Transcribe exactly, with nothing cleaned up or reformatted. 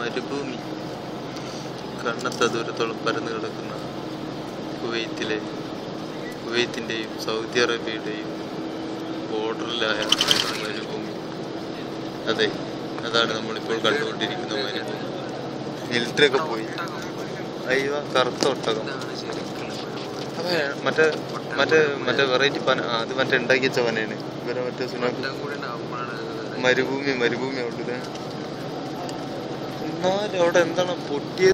മരുഭൂമി കണ്ണത്ത ദൂരത്തോളം പരന്നു കിടക്കുന്ന കുവൈത്തിലെ കുവൈത്തിൻ്റെയും സൗദി അറേബ്യയുടെയും ബോർഡറിലായ മരുഭൂമി. അതെ, അതാണ് നമ്മളിപ്പോൾ കണ്ടുകൊണ്ടിരിക്കുന്ന മരുഭൂമി. മിലിറ്ററി ഒക്കെ പോയി. അയ്യോ, കറുത്ത ഒട്ടകം. അതെ, മറ്റേ മറ്റേ മറ്റേ വെറൈറ്റി പന. അത് മറ്റേ ഉണ്ടാക്കി വെച്ച പനയാണ്. ഇവരെ മറ്റേ സുനാമി മരുഭൂമി മരുഭൂമി ഉണ്ടല്ലേ. എന്നാലും അവിടെ എന്താണ് പൊട്ടിയത്?